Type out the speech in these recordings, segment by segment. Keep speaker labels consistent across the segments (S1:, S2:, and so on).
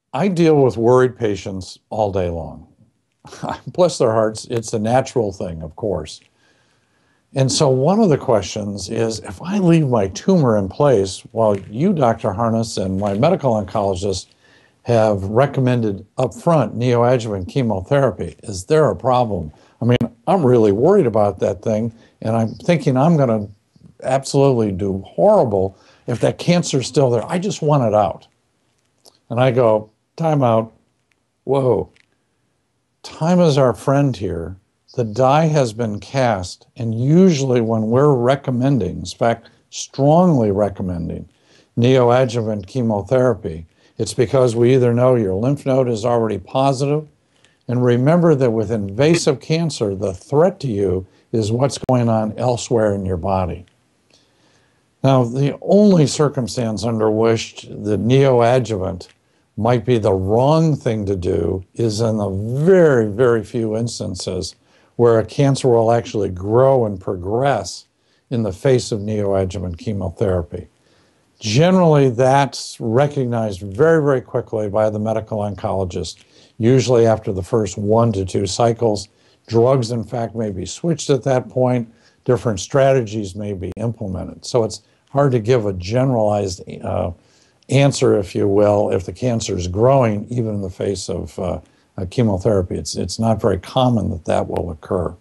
S1: I deal with worried patients all day long. Bless their hearts, it's a natural thing, of course. And so one of the questions is, if I leave my tumor in place while you, Dr. Harness, and my medical oncologist have recommended upfront neoadjuvant chemotherapy, is there a problem? I mean, I'm really worried about that thing, and I'm thinking I'm going to absolutely do horrible if that cancer's still there. I just want it out. And I go, time out. Whoa. Time is our friend here. The die has been cast, and usually when we're recommending, in fact, strongly recommending neoadjuvant chemotherapy, it's because we either know your lymph node is already positive, and remember that with invasive cancer, the threat to you is what's going on elsewhere in your body. Now, the only circumstance under which the neoadjuvant might be the wrong thing to do is in the very, very few instances where a cancer will actually grow and progress in the face of neoadjuvant chemotherapy. Generally, that's recognized very, very quickly by the medical oncologist, usually after the first 1 to 2 cycles. Drugs, in fact, may be switched at that point. Different strategies may be implemented. So it's hard to give a generalized answer, if you will, if the cancer is growing, even in the face of chemotherapy. It's not very common that that will occur.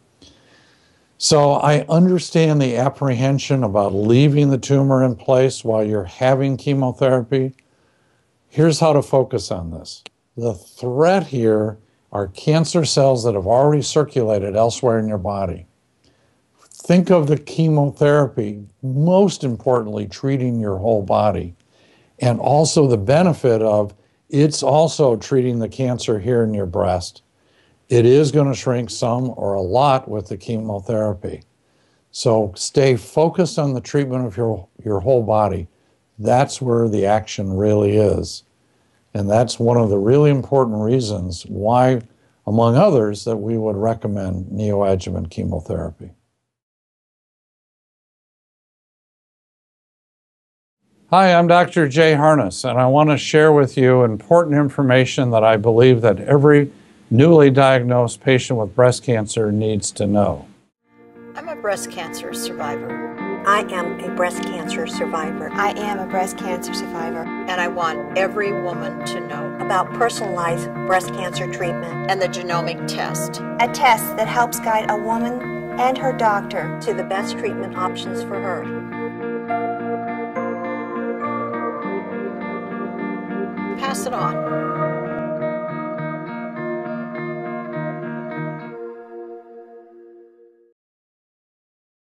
S1: So I understand the apprehension about leaving the tumor in place while you're having chemotherapy. Here's how to focus on this. The threat here are cancer cells that have already circulated elsewhere in your body. Think of the chemotherapy, most importantly, treating your whole body. And also the benefit of it's also treating the cancer here in your breast. It is going to shrink some or a lot with the chemotherapy. So stay focused on the treatment of your whole body. That's where the action really is. And that's one of the really important reasons why, among others, that we would recommend neoadjuvant chemotherapy. Hi, I'm Dr. Jay Harness, and I want to share with you important information that I believe that every newly diagnosed patient with breast cancer needs to know.
S2: I'm a breast cancer survivor.
S3: I am a breast cancer survivor.
S4: I am a breast cancer survivor.
S2: And I want every woman to know
S3: about personalized breast cancer treatment
S2: and the genomic test.
S4: A test that helps guide a woman and her doctor
S3: to the best treatment options for her.
S2: Pass it on.